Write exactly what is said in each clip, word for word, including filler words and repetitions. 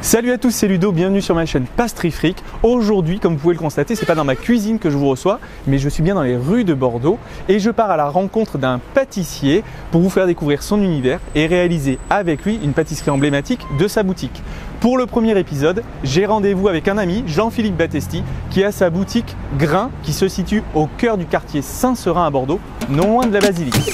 Salut à tous, c'est Ludo, bienvenue sur ma chaîne Pastry Fric. Aujourd'hui, comme vous pouvez le constater, c'est pas dans ma cuisine que je vous reçois, mais je suis bien dans les rues de Bordeaux et je pars à la rencontre d'un pâtissier pour vous faire découvrir son univers et réaliser avec lui une pâtisserie emblématique de sa boutique. Pour le premier épisode, j'ai rendez-vous avec un ami, Jean-Philippe Battesti, qui a sa boutique Grain, qui se situe au cœur du quartier Saint-Seurin à Bordeaux, non loin de la basilique.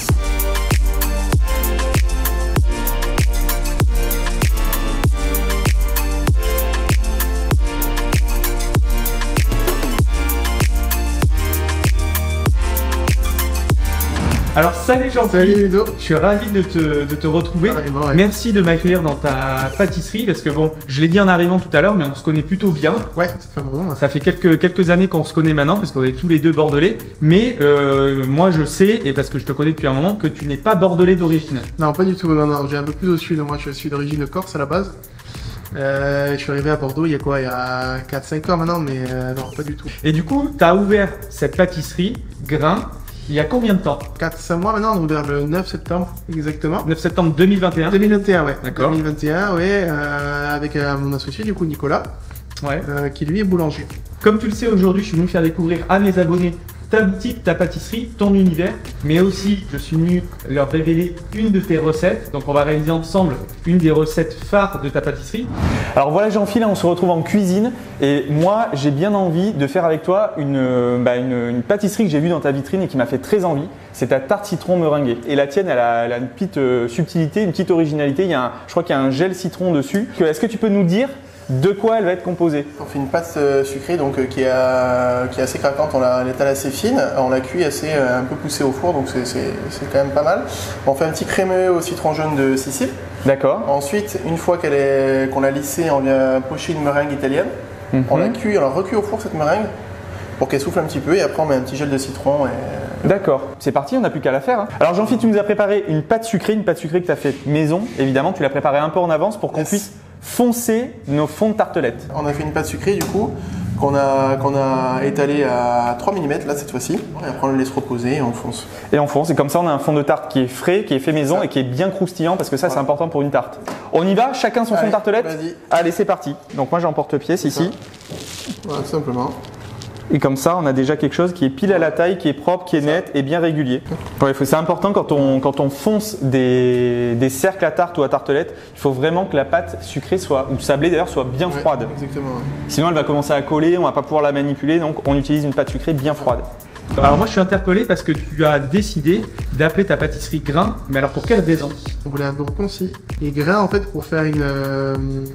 Alors salut Jean-Philippe, salut Ludo. Je suis ravi de te, de te retrouver. Ah, bon, ouais. Merci de m'accueillir dans ta pâtisserie parce que bon, je l'ai dit en arrivant tout à l'heure, mais on se connaît plutôt bien. Ouais, ça fait un moment. Ça fait quelques, quelques années qu'on se connaît maintenant parce qu'on est tous les deux bordelais. Mais euh, moi je sais, et parce que je te connais depuis un moment, que tu n'es pas bordelais d'origine. Non, pas du tout. Non, non, j'ai un peu plus au sud. Moi, je suis d'origine corse à la base. Euh, je suis arrivé à Bordeaux il y a quoi, il y a quatre cinq ans maintenant, mais euh, non, pas du tout. Et du coup, tu as ouvert cette pâtisserie Grain il y a combien de temps? quatre cinq mois maintenant, on a ouvert le neuf septembre, exactement. neuf septembre deux mille vingt et un. deux mille vingt et un, ouais. D'accord. deux mille vingt et un, ouais, euh, avec euh, mon associé, du coup, Nicolas, Ouais. euh, qui lui est boulanger. Comme tu le sais, aujourd'hui, je suis venu faire découvrir à mes abonnés ta boutique, ta pâtisserie, ton univers, mais aussi je suis venu leur révéler une de tes recettes. Donc on va réaliser ensemble une des recettes phares de ta pâtisserie. Alors voilà Jean-Philippe, on se retrouve en cuisine et moi j'ai bien envie de faire avec toi une, bah, une, une pâtisserie que j'ai vue dans ta vitrine et qui m'a fait très envie. C'est ta tarte citron meringuée. Et la tienne, elle a, elle a une petite euh, subtilité, une petite originalité. Il y a un, je crois qu'il y a un gel citron dessus. Est-ce que tu peux nous dire de quoi elle va être composée? On fait une pâte euh, sucrée donc euh, qui, est, euh, qui est assez craquante, on la, l'étale assez fine, on la cuit assez euh, un peu poussée au four donc c'est, c'est, c'est quand même pas mal. On fait un petit crémeux au citron jaune de Sicile. D'accord. Ensuite, une fois qu'elle est, qu'on l'a lissée, on vient pocher une meringue italienne. Mm-hmm. On la cuit, on la recuit au four cette meringue pour qu'elle souffle un petit peu et après on met un petit gel de citron. Et... D'accord, c'est parti, on n'a plus qu'à la faire. Hein. Alors Jean-Philippe, tu nous as préparé une pâte sucrée, une pâte sucrée que tu as faite maison, évidemment, tu l'as préparée un peu en avance pour qu'on yes. puisse foncer nos fonds de tartelettes. On a fait une pâte sucrée du coup qu'on a, qu'on a étalée à trois millimètres là cette fois-ci. Et après on le laisse reposer et on fonce. Et on fonce, et comme ça on a un fond de tarte qui est frais, qui est fait maison et qui est bien croustillant parce que ça voilà. C'est important pour une tarte. On y va, chacun son Allez, fond de tartelette. Vas-y. Allez, c'est parti. Donc moi j'emporte pièce ici. Voilà, tout simplement. Et comme ça, on a déjà quelque chose qui est pile à la taille, qui est propre, qui est net et bien régulier. Ouais, c'est important quand on, quand on fonce des, des cercles à tarte ou à tartelette, il faut vraiment que la pâte sucrée soit, ou sablée d'ailleurs, soit bien ouais, froide. Exactement. Ouais. Sinon, elle va commencer à coller, on va pas pouvoir la manipuler, donc on utilise une pâte sucrée bien froide. Alors moi, je suis interpellé parce que tu as décidé d'appeler ta pâtisserie Grain, mais alors pour quelle raison? On voulait un nom concis. Et Grain, en fait, pour faire une... Euh...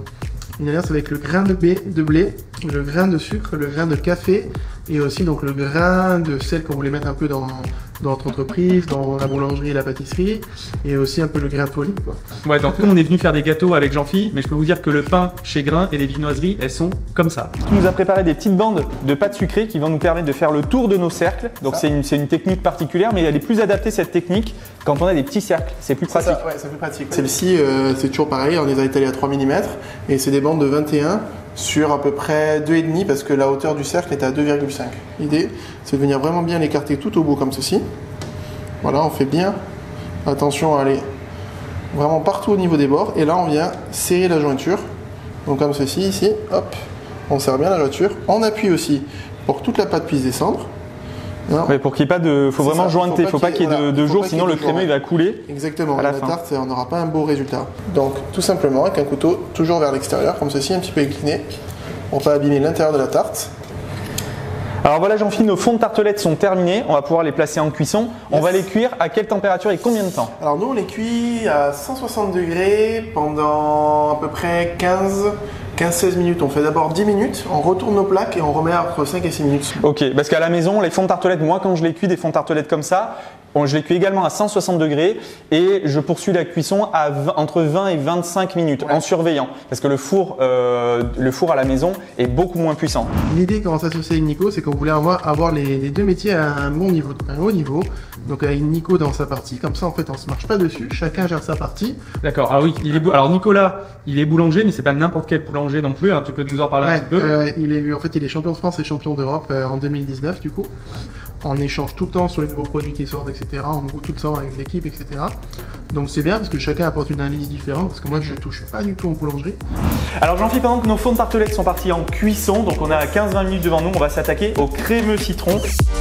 une alliance avec le grain de blé, de blé, le grain de sucre, le grain de café et aussi donc le grain de sel qu'on voulait mettre un peu dans, dans notre entreprise, dans la boulangerie et la pâtisserie et aussi un peu le grain de folie quoi. Ouais, donc nous on est venu faire des gâteaux avec Jean-Philippe, mais je peux vous dire que le pain chez Grain et les viennoiseries, elles sont comme ça. Tu nous as préparé des petites bandes de pâte sucrée qui vont nous permettre de faire le tour de nos cercles. Donc c'est une, c'est une technique particulière, mais elle est plus adaptée cette technique quand on a des petits cercles. C'est plus pratique. C'est ça, ouais, c'est plus pratique. Celle-ci, euh, c'est toujours pareil, on les a étalées à trois millimètres et c'est des bandes de vingt et un sur à peu près deux virgule cinq parce que la hauteur du cercle est à deux virgule cinq. L'idée, c'est de venir vraiment bien l'écarter tout au bout comme ceci. Voilà, on fait bien attention à aller vraiment partout au niveau des bords et là on vient serrer la jointure. Donc comme ceci ici, hop, on serre bien la jointure. On appuie aussi pour que toute la pâte puisse descendre. Ouais, pour qu'il n'y ait pas de, faut vraiment jointer, il ne faut pas qu'il y ait de, de jour, sinon le crémeux il va couler. Exactement. À la, la fin. tarte, on n'aura pas un beau résultat. Donc tout simplement avec un couteau toujours vers l'extérieur, comme ceci, un petit peu incliné, on va abîmer l'intérieur de la tarte. Alors voilà Jean-Philippe, nos fonds de tartelettes sont terminés, on va pouvoir les placer en cuisson. On yes. va les cuire à quelle température et combien de temps? Alors nous on les cuit à cent soixante degrés pendant à peu près quinze à seize minutes. On fait d'abord dix minutes, on retourne nos plaques et on remet entre cinq et six minutes. Ok, parce qu'à la maison, les fonds de tartelettes, moi quand je les cuis, des fonds de tartelettes comme ça, je les cuis également à cent soixante degrés et je poursuis la cuisson à vingt, entre vingt et vingt-cinq minutes ouais. en surveillant parce que le four, euh, le four à la maison est beaucoup moins puissant. L'idée quand on s'associe avec Nico, c'est qu'on voulait avoir, avoir les, les deux métiers à un bon niveau, un haut niveau. Donc avec Nico dans sa partie, comme ça en fait on se marche pas dessus, chacun gère sa partie. D'accord, ah oui, il est alors Nicolas, il est boulanger mais c'est pas n'importe quel boulanger non plus, hein. Tu peux nous en parler ouais, un petit peu euh, il est, en fait il est champion de France et champion d'Europe euh, en deux mille dix-neuf du coup. On échange tout le temps sur les nouveaux produits qui sortent, et cetera. On goûte tout le temps avec l'équipe, et cetera. Donc c'est bien parce que chacun apporte une analyse différente, parce que moi je ne touche pas du tout en boulangerie. Alors Jean-Philippe, pendant que nos fonds de tartelettes sont partis en cuisson, donc on a quinze vingt minutes devant nous, on va s'attaquer au crémeux citron.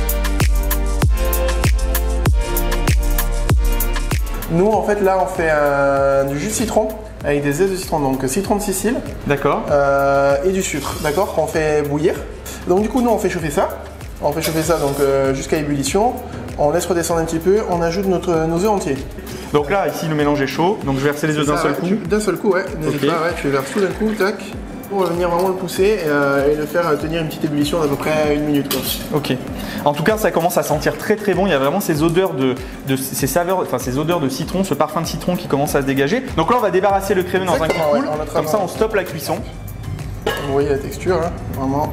Nous, en fait, là, on fait un, du jus de citron avec des zestes de citron, donc citron de Sicile. D'accord. Euh, et du sucre, d'accord, qu'on fait bouillir. Donc du coup, nous, on fait chauffer ça. On fait chauffer ça donc euh, jusqu'à ébullition. On laisse redescendre un petit peu. On ajoute notre, nos œufs entiers. Donc là, ici, le mélange est chaud. Donc je vais verser les œufs d'un seul coup. D'un seul coup, ouais. N'hésite Okay. pas, ouais. Tu les verses tout d'un coup, tac. On va venir vraiment le pousser euh, et le faire tenir une petite ébullition d'à peu près une minute, quoi. Ok. En tout cas, ça commence à sentir très très bon. Il y a vraiment ces odeurs de, de ces saveurs, enfin ces odeurs de citron, ce parfum de citron qui commence à se dégager. Donc là, on va débarrasser le crémeux dans un Exactement, coup de ouais, poule. on le Comme ça, travaille. on stoppe la cuisson. Vous voyez la texture, hein, vraiment.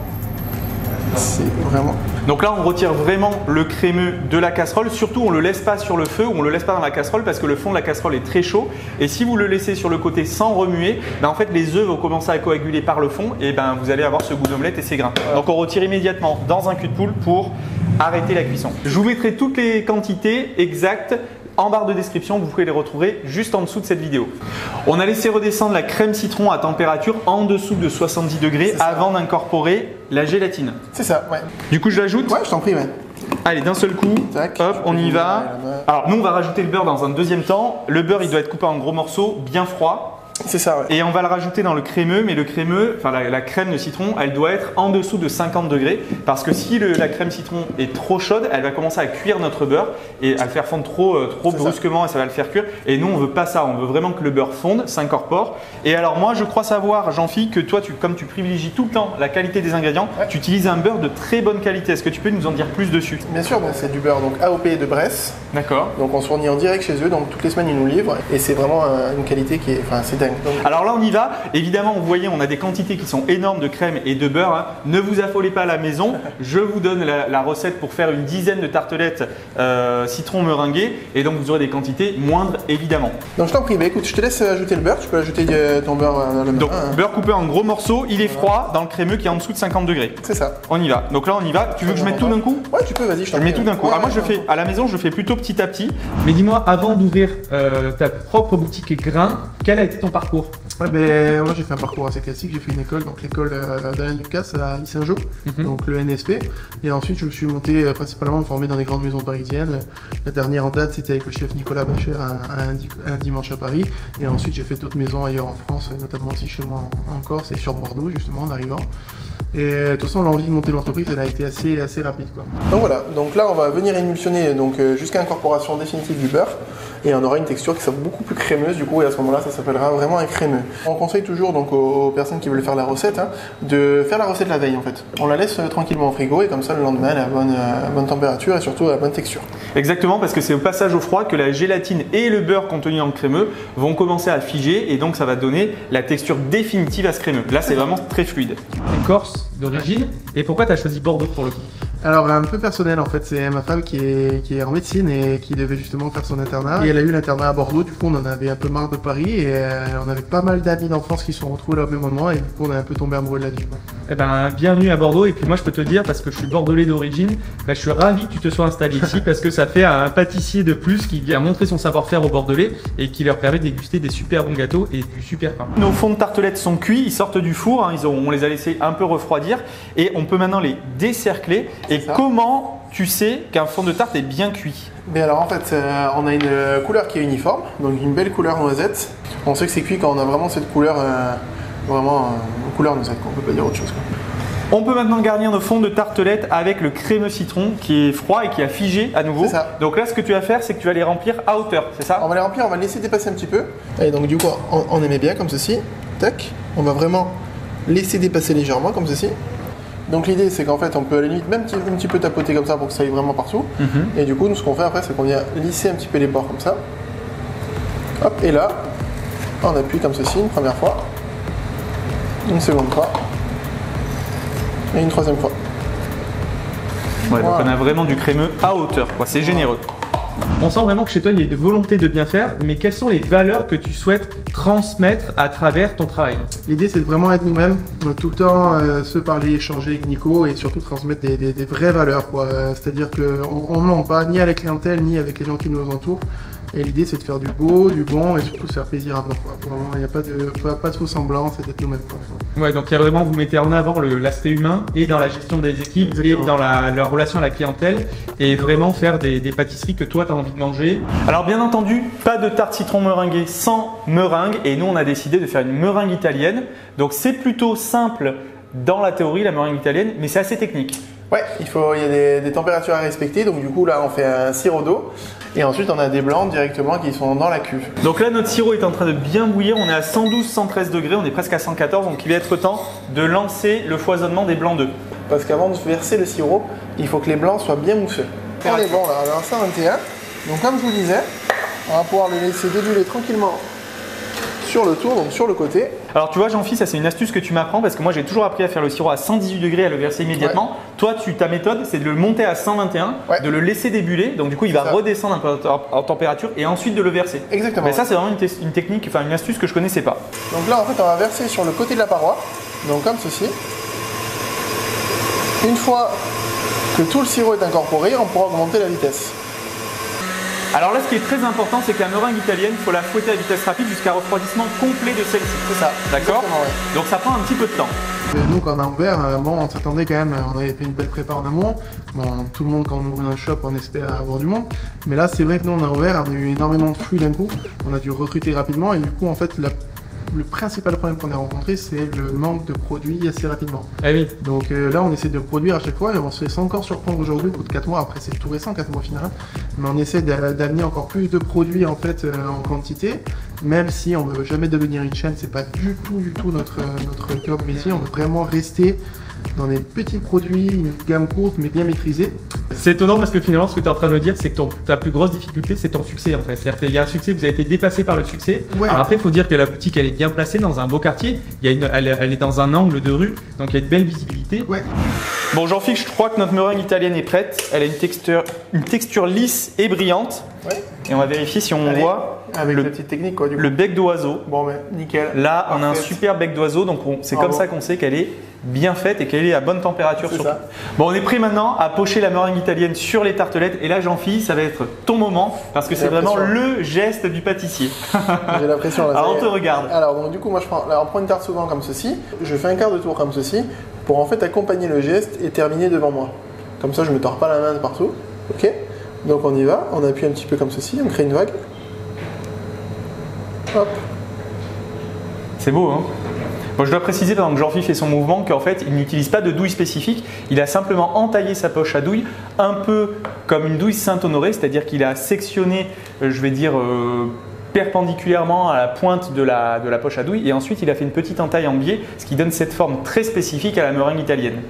C'est vraiment. Donc là, on retire vraiment le crémeux de la casserole. Surtout, on ne le laisse pas sur le feu ou on ne le laisse pas dans la casserole parce que le fond de la casserole est très chaud. Et si vous le laissez sur le côté sans remuer, ben en fait, les œufs vont commencer à coaguler par le fond et ben vous allez avoir ce goût d'omelette et ces grains. Donc on retire immédiatement dans un cul de poule pour arrêter la cuisson. Je vous mettrai toutes les quantités exactes en barre de description, vous pouvez les retrouver juste en dessous de cette vidéo. On a laissé redescendre la crème citron à température en dessous de soixante-dix degrés avant d'incorporer la gélatine. C'est ça, ouais. Du coup, je l'ajoute. Ouais, je t'en prie, ouais. Allez, d'un seul coup, Tac. hop, on y va. Alors nous, on va rajouter le beurre dans un deuxième temps. Le beurre, il doit être coupé en gros morceaux, bien froid. C'est ça, ouais. Et on va le rajouter dans le crémeux, mais le crémeux, enfin la, la crème de citron, elle doit être en dessous de cinquante degrés parce que si le, la crème citron est trop chaude, elle va commencer à cuire notre beurre et à le faire fondre trop, euh, trop brusquement et ça va le faire cuire. Et nous, on veut pas ça, on veut vraiment que le beurre fonde, s'incorpore. Et alors moi, je crois savoir, Jean-Philippe, que toi, tu, comme tu privilégies tout le temps la qualité des ingrédients, Ouais. tu utilises un beurre de très bonne qualité. Est-ce que tu peux nous en dire plus dessus? Bien sûr, bah, c'est du beurre donc A O P de Bresse. D'accord. Donc on se fournit en direct chez eux, donc toutes les semaines ils nous livrent et c'est vraiment euh, une qualité qui est, enfin c'est dingue. Donc, Alors là, on y va. Évidemment, vous voyez, on a des quantités qui sont énormes de crème et de beurre. hein. Ne vous affolez pas à la maison. Je vous donne la, la recette pour faire une dizaine de tartelettes euh, citron meringuées et donc vous aurez des quantités moindres, évidemment. donc je t'en prie, bah, écoute, je te laisse ajouter le beurre. Tu peux ajouter euh, ton beurre euh, dans le Donc, main, hein. beurre coupé en gros morceaux. Il est froid dans le crémeux qui est en dessous de cinquante degrés. C'est ça. On y va. Donc là, on y va. Tu veux que je mette tout d'un coup? Ouais, tu peux, vas-y, je Je t'en mets prie. tout d'un coup. Ouais, Ah, moi, je ouais, fais à la maison, je fais plutôt petit à petit. Mais dis-moi, avant d'ouvrir euh, ta propre boutique grain, quel a été ton parcours? Ouais, ben, moi j'ai fait un parcours assez classique, j'ai fait une école, donc l'école euh, d'Alain Ducasse à Saint-Jean, Mhm. donc le N S P. Et ensuite je me suis monté euh, principalement formé dans les grandes maisons parisiennes. La dernière en date c'était avec le chef Nicolas Bacher un, un, di- un dimanche à Paris. Et ensuite j'ai fait d'autres maisons ailleurs en France, notamment aussi chez moi en, en Corse et sur Bordeaux justement en arrivant. Et euh, de toute façon l'envie de monter l'entreprise elle a été assez, assez rapide quoi. Donc voilà, donc là on va venir émulsionner donc, euh, jusqu'à incorporation définitive du beurre et on aura une texture qui sera beaucoup plus crémeuse du coup et à ce moment-là ça s'appellera vraiment un crémeux. On conseille toujours donc aux, aux personnes qui veulent faire la recette hein, de faire la recette la veille en fait. On la laisse euh, tranquillement au frigo et comme ça le lendemain elle a bonne, euh, bonne température et surtout à bonne texture. Exactement, parce que c'est au passage au froid que la gélatine et le beurre contenus dans le crémeux vont commencer à figer et donc ça va donner la texture définitive à ce crémeux. Là, c'est vraiment très fluide. T'es corse d'origine. Et pourquoi tu as choisi Bordeaux pour le coup? Alors un peu personnel en fait, c'est ma femme qui est, qui est en médecine et qui devait justement faire son internat. Et elle a eu l'internat à Bordeaux, du coup on en avait un peu marre de Paris et euh, on avait pas mal d'amis d'enfance qui se sont retrouvés là au même moment et du coup on a un peu tombé amoureux de la ville. quoi. Eh ben, bienvenue à Bordeaux. Et puis moi, je peux te dire, parce que je suis bordelais d'origine, ben, je suis ravi que tu te sois installé ici parce que ça fait un pâtissier de plus qui vient montrer son savoir-faire aux Bordelais et qui leur permet de déguster des super bons gâteaux et du super pain. Nos fonds de tartelettes sont cuits, ils sortent du four, hein, ils ont, on les a laissés un peu refroidir et on peut maintenant les décercler. Et C'est ça. comment tu sais qu'un fond de tarte est bien cuit? Mais alors en fait euh, on a une euh, couleur qui est uniforme, donc une belle couleur noisette. On sait que c'est cuit quand on a vraiment cette couleur, euh, vraiment euh, une couleur noisette, quoi. On peut pas dire autre chose quoi. On peut maintenant garnir nos fonds de tartelettes avec le crémeux citron qui est froid et qui a figé à nouveau. C'est ça. Donc là, ce que tu vas faire, c'est que tu vas les remplir à hauteur, c'est ça? On va les remplir, on va les laisser dépasser un petit peu. Et donc du coup, on, on les met bien comme ceci. Tac. On va vraiment laisser dépasser légèrement comme ceci. Donc l'idée c'est qu'en fait on peut à la limite même petit- un petit peu tapoter comme ça pour que ça aille vraiment partout. Mhm. Et du coup nous ce qu'on fait après c'est qu'on vient lisser un petit peu les bords comme ça. Hop, et là on appuie comme ceci une première fois. Une seconde fois. Et une troisième fois. Ouais, donc Voilà. on a vraiment du crémeux à hauteur, quoi. C'est généreux. On sent vraiment que chez toi, il y a une volonté de bien faire, mais quelles sont les valeurs que tu souhaites transmettre à travers ton travail? L'idée, c'est de vraiment être nous-mêmes, tout le temps euh, se parler, échanger avec Nico et surtout transmettre des, des, des vraies valeurs, quoi. C'est-à-dire qu'on ne ment pas ni à la clientèle ni avec les gens qui nous entourent. Et l'idée, c'est de faire du beau, du bon et surtout se faire plaisir à nous. Vraiment, il n'y a pas de, pas, pas de faux semblants, c'est d'être nous-mêmes. Ouais, donc il y a vraiment, vous mettez en avant l'aspect humain et dans la gestion des équipes Exactement. Et dans la, leur relation à la clientèle et vraiment faire des, des pâtisseries que toi, tu as envie de manger. Alors bien entendu, pas de tarte citron meringuée sans meringue et nous, on a décidé de faire une meringue italienne. Donc c'est plutôt simple dans la théorie, la meringue italienne, mais c'est assez technique. Ouais, il, faut, il y a des, des températures à respecter, donc du coup là on fait un sirop d'eau et ensuite on a des blancs directement qui sont dans la cuve. Donc là notre sirop est en train de bien bouillir, on est à cent douze cent treize degrés, on est presque à cent quatorze, donc il va être temps de lancer le foisonnement des blancs d'œufs. Parce qu'avant de verser le sirop, il faut que les blancs soient bien mousseux. On est bon là, on est à cent vingt et un, donc comme je vous disais, on va pouvoir le laisser débuler tranquillement sur le tour, donc sur le côté. Alors tu vois Jean-Philippe, ça c'est une astuce que tu m'apprends parce que moi j'ai toujours appris à faire le sirop à cent dix-huit degrés, à le verser immédiatement. Ouais. Toi tu, ta méthode c'est de le monter à cent vingt et un, ouais. de le laisser débuler, donc du coup il va ça. redescendre un peu en température et ensuite de le verser. Exactement. Mais ça c'est vraiment une, une technique, enfin une astuce que je connaissais pas. Donc là en fait on va verser sur le côté de la paroi, donc comme ceci. Une fois que tout le sirop est incorporé, on pourra augmenter la vitesse. Alors là, ce qui est très important, c'est que la meringue italienne, il faut la fouetter à vitesse rapide jusqu'à refroidissement complet de celle-ci. C'est ça. D'accord ouais. Donc ça prend un petit peu de temps. Nous, quand on a ouvert, bon, on s'attendait quand même, on avait fait une belle prépa en amont. Bon, tout le monde, quand on ouvre un shop, on espère avoir du monde. Mais là, c'est vrai que nous, on a ouvert, on a eu énormément de flux d'un coup. On a dû recruter rapidement et du coup, en fait, la le principal problème qu'on a rencontré, c'est le manque de produits assez rapidement. Ah oui. Donc euh, là, on essaie de produire à chaque fois et on se laisse encore surprendre aujourd'hui, au bout de quatre mois. Après, c'est tout récent, quatre mois final. Mais on essaie d'amener encore plus de produits en fait euh, en quantité, même si on ne veut jamais devenir une chaîne. C'est pas du tout, du tout notre notre job métier. On veut vraiment rester dans des petits produits, une gamme courte mais bien maîtrisée. C'est étonnant parce que finalement ce que tu es en train de me dire c'est que ton, ta plus grosse difficulté c'est ton succès en fait. C'est-à-dire qu'il y a un succès, vous avez été dépassé par le succès. Ouais. Alors après il faut dire que la boutique elle est bien placée dans un beau quartier, il y a une, elle, elle est dans un angle de rue, donc il y a une belle visibilité. Ouais. Bon Jean-Philippe, je crois que notre meringue italienne est prête. Elle a une texture, une texture lisse et brillante. Ouais. Et on va vérifier si on Allez, voit avec le, la petite technique quoi, du coup. le bec d'oiseau. Bon mais nickel. Là on a un super bec d'oiseau, donc c'est comme ça qu'on sait qu'elle est bien faite et qu'elle est à bonne température. Surtout. Ça. Bon, on est prêt maintenant à pocher la meringue italienne sur les tartelettes. Et là, Jean-Philippe, ça va être ton moment parce que c'est vraiment le geste du pâtissier. J'ai la pression là. Alors, on te regarde. Alors, donc, du coup, moi, je prends, alors, on prend une tarte souvent comme ceci. Je fais un quart de tour comme ceci pour en fait accompagner le geste et terminer devant moi. Comme ça, je me tords pas la main de partout. Ok. Donc, on y va. On appuie un petit peu comme ceci. On crée une vague. Hop. C'est beau, hein? Bon, je dois préciser pendant que Jean-Philippe fait son mouvement qu'en fait il n'utilise pas de douille spécifique, il a simplement entaillé sa poche à douille un peu comme une douille Saint-Honoré, c'est-à-dire qu'il a sectionné, je vais dire, euh, perpendiculairement à la pointe de la, de la poche à douille et ensuite il a fait une petite entaille en biais, ce qui donne cette forme très spécifique à la meringue italienne.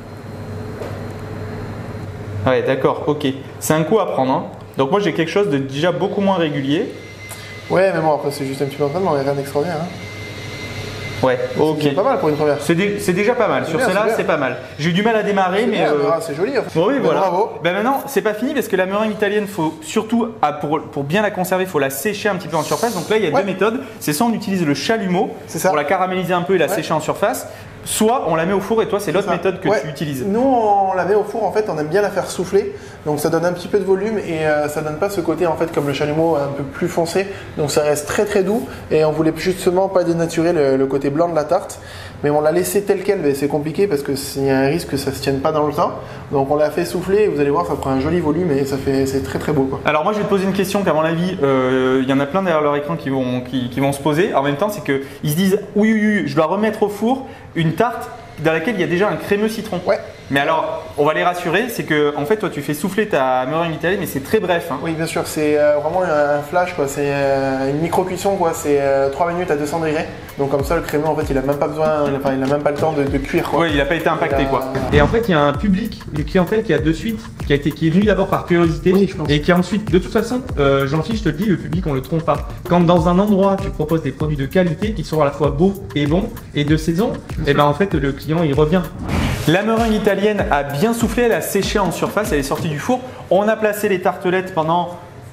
Ouais, d'accord, ok. C'est un coup à prendre. Hein. Donc moi j'ai quelque chose de déjà beaucoup moins régulier. Ouais, mais bon, après c'est juste un petit peu d'entraînement, mais rien d'extraordinaire. Hein. Ouais, ok. C'est pas mal pour une première. C'est dé déjà pas mal. Sur celle-là, c'est pas mal. J'ai eu du mal à démarrer, mais. Euh... C'est joli. En fait. Bon, oui, mais voilà. Bravo. Ben maintenant, c'est pas fini parce que la meringue italienne, faut surtout, pour, pour bien la conserver, il faut la sécher un petit peu en surface. Donc là, il y a ouais. deux méthodes. C'est soit on utilise le chalumeau pour la caraméliser un peu et la ouais. sécher en surface. Soit on la met au four et toi c'est l'autre méthode que ouais. tu utilises. Nous on la met au four en fait, on aime bien la faire souffler, donc ça donne un petit peu de volume et euh, ça donne pas ce côté en fait comme le chalumeau un peu plus foncé, donc ça reste très très doux et on voulait justement pas dénaturer le, le côté blanc de la tarte, mais on l'a laissé tel quel, mais c'est compliqué parce que il y a un risque que ça se tienne pas dans le temps, donc on l'a fait souffler et vous allez voir ça prend un joli volume et ça fait c'est très très beau quoi. Alors moi je vais te poser une question qu'à mon avis il euh, y en a plein derrière leur écran qui vont, qui, qui vont se poser, en même temps c'est que ils se disent oui, oui oui je dois remettre au four une tarte dans laquelle il y a déjà un crémeux citron. Ouais. Mais alors, on va les rassurer, c'est que en fait, toi, tu fais souffler ta meringue italienne, mais c'est très bref. Hein. Oui, bien sûr, c'est euh, vraiment un flash, quoi. C'est euh, une micro-cuisson, quoi. C'est euh, trois minutes à deux cents degrés. Donc comme ça, le crémeux, en fait, il a même pas besoin, il a, enfin, il a même pas le temps de, de cuire, quoi. Oui, il n'a pas été impacté, a... quoi. Et en fait, il y a un public, une clientèle qui a de suite, qui a été, qui est venu d'abord par curiosité, oui, je pense. Et qui a ensuite, de toute façon, euh, Jean-Philippe, je te le dis, le public, on le trompe pas. Quand dans un endroit, tu proposes des produits de qualité qui sont à la fois beaux et bons et de saison, et ben en fait, le client, il revient. La meringue italienne a bien soufflé, elle a séché en surface, elle est sortie du four. On a placé les tartelettes pendant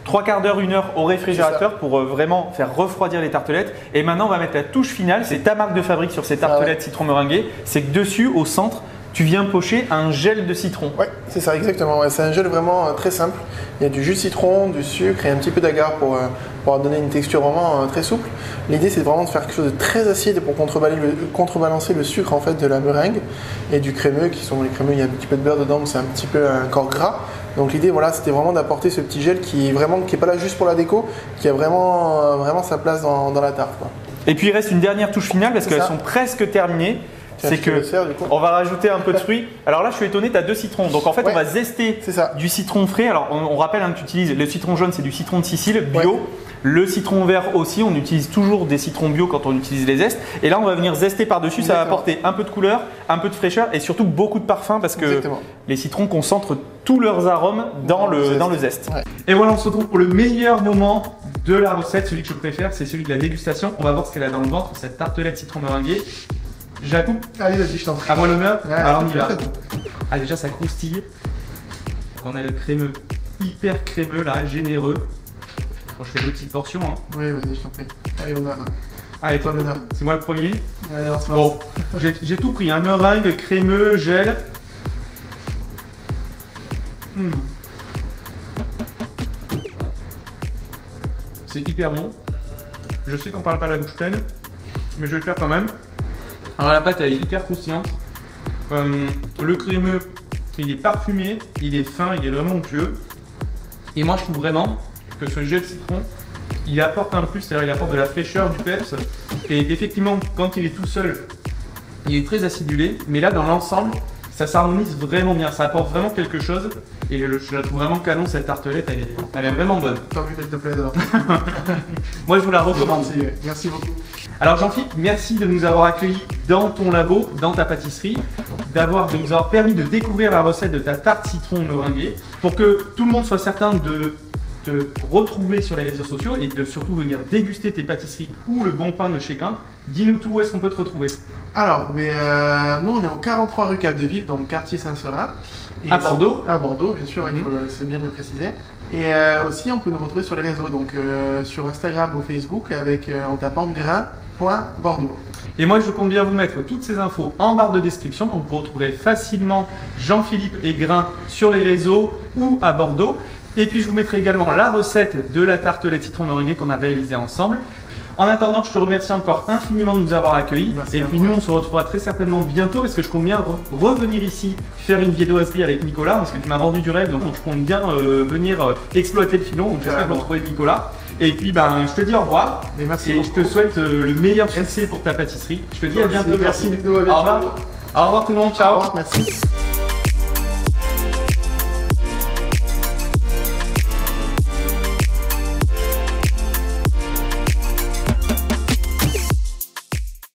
trois quarts d'heure, une heure au réfrigérateur pour euh, vraiment faire refroidir les tartelettes. Et maintenant, on va mettre la touche finale. C'est ta marque de fabrique sur ces tartelettes ah ouais. citron meringuées. C'est que dessus, au centre, tu viens pocher un gel de citron. Oui, c'est ça, exactement. Ouais, c'est un gel vraiment euh, très simple. Il y a du jus de citron, du sucre et un petit peu d'agar pour, euh, pour donner une texture vraiment euh, très souple. L'idée, c'est vraiment de faire quelque chose de très acide pour contrebalancer le, contrebalancer le sucre en fait, de la meringue et du crémeux, qui sont les crémeux, il y a un petit peu de beurre dedans, donc c'est un petit peu un corps gras. Donc l'idée, voilà, c'était vraiment d'apporter ce petit gel qui est vraiment, qui est pas là juste pour la déco, qui a vraiment, euh, vraiment sa place dans, dans la tarte, quoi. Et puis il reste une dernière touche finale parce qu'elles sont presque terminées. C'est que sers, on va rajouter un peu de fruits. Alors là, je suis étonné, tu as deux citrons. Donc en fait, ouais, on va zester du citron frais. Alors on, on rappelle hein, que tu utilises le citron jaune, c'est du citron de Sicile bio. Ouais. Le citron vert aussi, on utilise toujours des citrons bio quand on utilise les zestes. Et là, on va venir zester par-dessus. Ça va apporter un peu de couleur, un peu de fraîcheur et surtout beaucoup de parfum parce que Exactement. les citrons concentrent tous leurs arômes dans, dans le, le dans le zeste. Ouais. Et voilà, on se retrouve pour le meilleur moment de la recette. Celui que je préfère, c'est celui de la dégustation. On va voir ce qu'elle a dans le ventre, cette tartelette citron meringuée. Je la coupe. Allez, vas-y, je t'en prie. À moi l'honneur. Ouais, alors on y va. Ah, déjà, ça croustille. On a le crémeux, hyper crémeux là, généreux. Bon, je fais deux petites portions. Hein. Oui, vas-y, je t'en prie. Allez, honneur. Allez, toi, l'honneur. C'est moi le premier. Allez, on se bon, j'ai tout pris. Un hein. meringue, crémeux, gel. Mmh. C'est hyper bon. Je sais qu'on parle pas la bouche pleine, mais je vais le faire quand même. Alors la pâte elle est hyper croustillante. Euh, le crémeux, il est parfumé, il est fin, il est vraiment onctueux. Et moi je trouve vraiment que ce gel de citron, il apporte un plus, c'est-à-dire il apporte de la fraîcheur, du peps. Et effectivement, quand il est tout seul, il est très acidulé. Mais là, dans l'ensemble, ça s'harmonise vraiment bien. Ça apporte vraiment quelque chose. Et je, je la trouve vraiment canon cette tartelette, elle est, elle est vraiment bonne. Tant mieux qu'elle te plaît alors. Moi je vous la recommande. Merci, merci beaucoup. Alors Jean-Philippe, merci de nous avoir accueillis dans ton labo, dans ta pâtisserie, d'avoir, de nous avoir permis de découvrir la recette de ta tarte citron meringuée, pour que tout le monde soit certain de te retrouver sur les réseaux sociaux et de surtout venir déguster tes pâtisseries ou le bon pain de chez Quint. Dis-nous tout, où est-ce qu'on peut te retrouver? Alors, mais euh, nous on est au quarante-trois rue Capdeville, donc quartier Saint-Seurin. À Bordeaux. À Bordeaux, bien sûr, il faut mm-hmm. c'est bien de le préciser. Et euh, aussi, on peut nous retrouver sur les réseaux, donc euh, sur Instagram ou Facebook, avec euh, en tapant grain point bordeaux. Et moi, je compte bien vous mettre toutes ces infos en barre de description, donc vous retrouverez facilement Jean-Philippe et Grain sur les réseaux ou à Bordeaux. Et puis, je vous mettrai également la recette de la tartelette citron meringuée qu'on a réalisée ensemble. En attendant, je te remercie encore infiniment de nous avoir accueillis. Merci. Et puis nous, on se retrouvera très certainement bientôt parce que je compte bien re revenir ici faire une vidéoiserie avec Nicolas parce que tu m'as vendu du rêve, donc je compte bien euh, venir euh, exploiter le filon. Donc j'espère vous retrouver Nicolas. Et puis ben, je te dis au revoir. Et, merci et je te souhaite euh, le meilleur succès pour ta pâtisserie. Je te dis à bientôt. Merci. Merci. Au revoir. Au revoir tout le monde. Ciao. Au revoir, merci.